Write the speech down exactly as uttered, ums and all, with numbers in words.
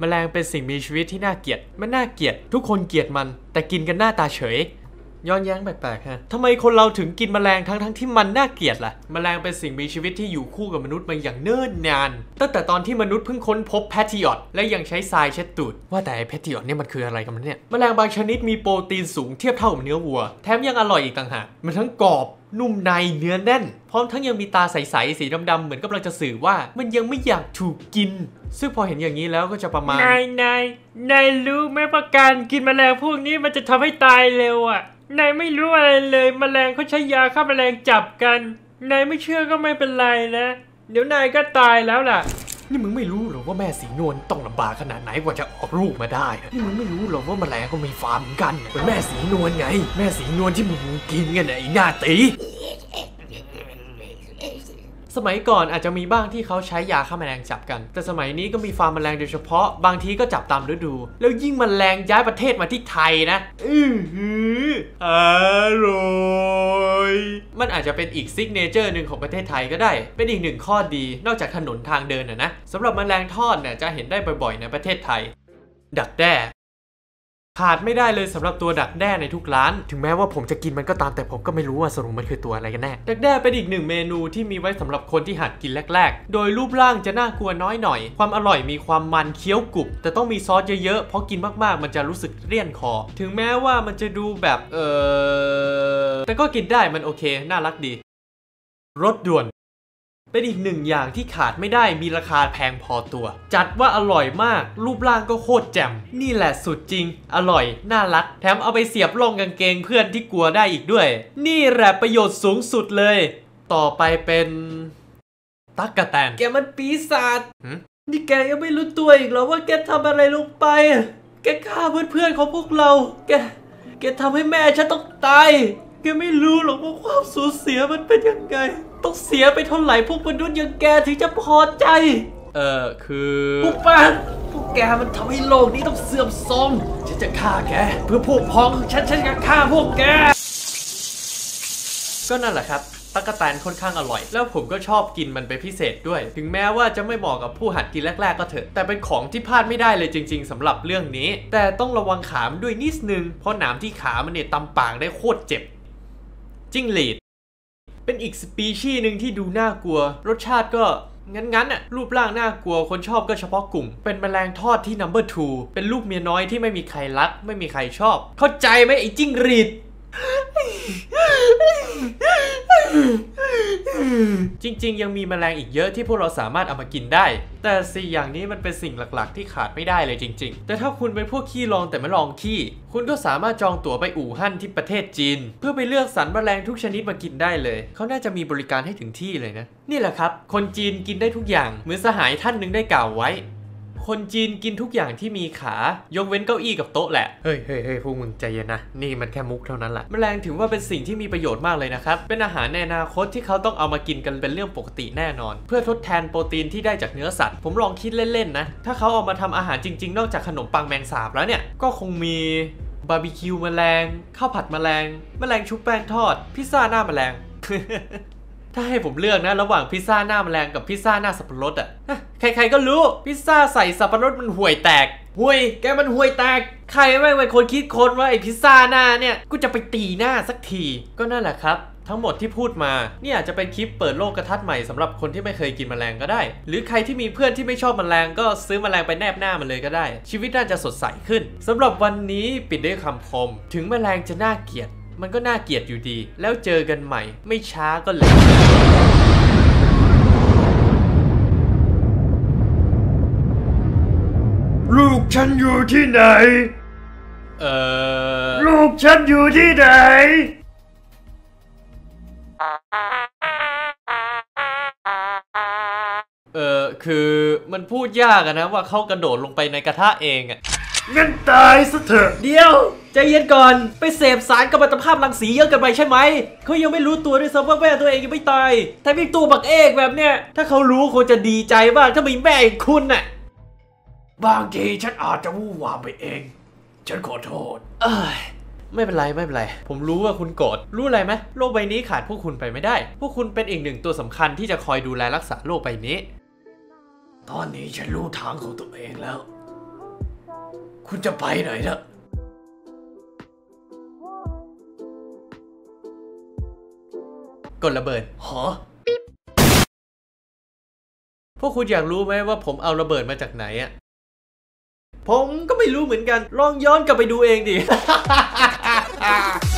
แมลงเป็นสิ่งมีชีวิตที่น่าเกลียดมันน่าเกลียดทุกคนเกลียดมันแต่กินกันหน้าตาเฉยย้อนแย้งแปลกๆฮะทำไมคนเราถึงกินแมลงทั้งทั้งที่มันน่าเกลียดล่ะแมลงเป็นสิ่งมีชีวิตที่อยู่คู่กับมนุษย์มาอย่างเนิ่นนานตั้งแต่ตอนที่มนุษย์เพิ่งค้นพบแพทิออตและยังใช้ทรายเช็ดตูดว่าแต่ไอ้แพทิออตเนี่ยมันคืออะไรกันเนี่ยแมลงบางชนิดมีโปรตีนสูงเทียบเท่ากับเนื้อวัวแถมยังอร่อยอีกต่างหากมันทั้งกรอบนุ่มในเนื้อแน่นพร้อมทั้งยังมีตาใสๆสีดำๆเหมือนกำลังจะสื่อว่ามันยังไม่อยากถูกกินซึ่งพอเห็นอย่างนี้แล้วก็จะประมาณนายนายนายรู้ไหมว่าการกินแมลงพวกนี้มันจะทำให้ตายเร็วอ่ะนายไม่รู้อะไรเลยแมลงเขาใช้ยาฆ่าแมลงจับกันนายไม่เชื่อก็ไม่เป็นไรนะเดี๋ยวนายก็ตายแล้วล่ะนี่มึงไม่รู้หรอว่าแม่สีนวลต้องลำบากขนาดไหนกว่าจะออกลูกมาได้นี่มึงไม่รู้หรอว่าแมลงก็มีฟาร์มเหมือนกันเป็นแม่สีนวลไงแม่สีนวลที่มึงกินกันไอ้หน้าตีสมัยก่อนอาจจะมีบ้างที่เขาใช้ยาฆ่าแมลงจับกันแต่สมัยนี้ก็มีฟาร์มแมลงโดยเฉพาะบางทีก็จับตามฤดูแล้วยิ่งแมลงย้ายประเทศมาที่ไทยนะอื้อหืออร่อยมันอาจจะเป็นอีกซิกเนเจอร์หนึ่งของประเทศไทยก็ได้เป็นอีกหนึ่งข้อดีนอกจากถนนทางเดินนะนะสำหรับแมลงทอดเนี่ยจะเห็นได้บ่อยๆในประเทศไทยดักแด้ขาดไม่ได้เลยสำหรับตัวดักแด้ในทุกร้านถึงแม้ว่าผมจะกินมันก็ตามแต่ผมก็ไม่รู้ว่าสรุปมันคือตัวอะไรกันแน่ดักแด้เป็นอีกหนึ่งเมนูที่มีไว้สำหรับคนที่หัดกินแรกๆโดยรูปร่างจะน่ากลัวน้อยหน่อยความอร่อยมีความมันเคี้ยวกรุบแต่ต้องมีซอสเยอะๆเพราะกินมากๆมันจะรู้สึกเลี่ยนคอถึงแม้ว่ามันจะดูแบบเออแต่ก็กินได้มันโอเคน่ารักดีรสด่วนเป็นอีกหนึ่งอย่างที่ขาดไม่ได้มีราคาแพงพอตัวจัดว่าอร่อยมากรูปร่างก็โคตรแจ่มนี่แหละสุดจริงอร่อยน่ารักแถมเอาไปเสียบร่องกางเกงเพื่อนที่กลัวได้อีกด้วยนี่แหละประโยชน์สูงสุดเลยต่อไปเป็นตั๊กแตนแกมันปีศาจนี่แกยังไม่รู้ตัวอีกเหรอว่าแกทำอะไรลงไปแกฆ่าเพื่อนๆของพวกเราแกแกทำให้แม่ฉันต้องตายแกไม่รู้หรอกว่าความสูญเสียมันเป็นยังไงต้องเสียไปเท่าไหร่พวกมนุษย์อย่างแกถึงจะพอใจเออคือพวกป้าพวกแกมันทำให้โลกนี้ต้องเสื่อมโทรมฉันจะฆ่าแกเพื่อพวกพ้องฉันฉันจะฆ่าพวกแกก็นั่นแหละครับตั๊กแตนค่อนข้างอร่อยแล้วผมก็ชอบกินมันเป็นพิเศษด้วยถึงแม้ว่าจะไม่เหมาะกับผู้หัดกินแรกๆก็เถอะแต่เป็นของที่พลาดไม่ได้เลยจริงๆสำหรับเรื่องนี้แต่ต้องระวังขามด้วยนิดนึงเพราะหนามที่ขามันเนี่ยตำปากได้โคตรเจ็บจิ้งหรีดเป็นอีกสปีชีส์หนึ่งที่ดูน่ากลัวรสชาติก็งั้นๆอ่ะรูปร่างน่ากลัวคนชอบก็เฉพาะกลุ่มเป็นแมลงทอดที่ นัมเบอร์ ทู เป็นลูกเมียน้อยที่ไม่มีใครรักไม่มีใครชอบเข้าใจไหมไอ้จิ้งหรีดจริงๆยังมีแมลงอีกเยอะที่พวกเราสามารถเอามากินได้แต่สี่อย่างนี้มันเป็นสิ่งหลักๆที่ขาดไม่ได้เลยจริงๆแต่ถ้าคุณเป็นพวกขี้ลองแต่ไม่ลองขี้คุณก็สามารถจองตั๋วไปอู่ฮั่นที่ประเทศจีนเพื่อไปเลือกสรรแมลงทุกชนิดมากินได้เลยเขาน่าจะมีบริการให้ถึงที่เลยนะนี่แหละครับคนจีนกินได้ทุกอย่างเหมือนสหายท่านหนึ่งได้กล่าวไว้คนจีนกินทุกอย่างที่มีขายกเว้นเก้าอี้กับโต๊ะแหละเฮ้ยเฮ้ยเฮ้ยพวกมึงใจเย็นนะนี่มันแค่มุกเท่านั้นแหละแมลงถือว่าเป็นสิ่งที่มีประโยชน์มากเลยนะครับเป็นอาหารในอนาคตที่เขาต้องเอามากินกันเป็นเรื่องปกติแน่นอนเพื่อทดแทนโปรตีนที่ได้จากเนื้อสัตว์ผมลองคิดเล่นๆนะถ้าเขาเอามาทำอาหารจริงๆนอกจากขนมปังแมงสาบแล้วเนี่ยก็คงมีบาร์บีคิวแมลงข้าวผัดแมลงแมลงชุบแป้งทอดพิซซ่าหน้าแมลง ถ้าให้ผมเลือกนะระหว่างพิซซ่าหน้าแมลงกับพิซซ่าหน้าสับปะรดอ่ะใครๆก็รู้พิซซ่าใส่สับปะรดมันห่วยแตกห่วยแกมันห่วยแตกใครไม่เป็นคนคิดค้นว่าไอพิซซ่าหน้าเนี่ยกูจะไปตีหน้าสักทีก็นั่นแหละครับทั้งหมดที่พูดมานี่อาจจะเป็นคลิปเปิดโลกกระทัดใหม่สำหรับคนที่ไม่เคยกินแมลงก็ได้หรือใครที่มีเพื่อนที่ไม่ชอบแมลงก็ซื้อแมลงไปแนบหน้ามันเลยก็ได้ชีวิตน่าจะสดใสขึ้นสำหรับวันนี้ปิดด้วยคำคมถึงแมลงจะน่าเกลียดมันก็น่าเกลียดอยู่ดีแล้วเจอกันใหม่ไม่ช้าก็เลยลูกฉันอยู่ที่ไหนเออลูกฉันอยู่ที่ไหนเออคือมันพูดยากอะนะว่าเขากระโดดลงไปในกระทะเองอะงั้นตายซะเถอะเดี๋ยวใจเย็นก่อนไปเสพสารกัมมันตภาพรังสีเยอะเกินไปใช่ไหมเขายังไม่รู้ตัวด้วยซ้ำว่าแม่ตัวเองยังไม่ตายแต่มีตัวบักเอกแบบเนี้ยถ้าเขารู้คงจะดีใจมากถ้ามีแม่อย่างคุณน่ะบางทีฉันอาจจะวู่วามไปเองฉันขอโทษเอ้ยไม่เป็นไรไม่เป็นไรผมรู้ว่าคุณโกรธรู้อะไรไหมโลกใบนี้ขาดพวกคุณไปไม่ได้พวกคุณเป็นอีกหนึ่งตัวสำคัญที่จะคอยดูแลรักษาโลกใบนี้ตอนนี้ฉันรู้ทางของตัวเองแล้วคุณจะไปไหนนะกดระเบิดหอพวกคุณอยากรู้ไหมว่าผมเอาระเบิดมาจากไหนอะผมก็ไม่รู้เหมือนกันลองย้อนกลับไปดูเองดิ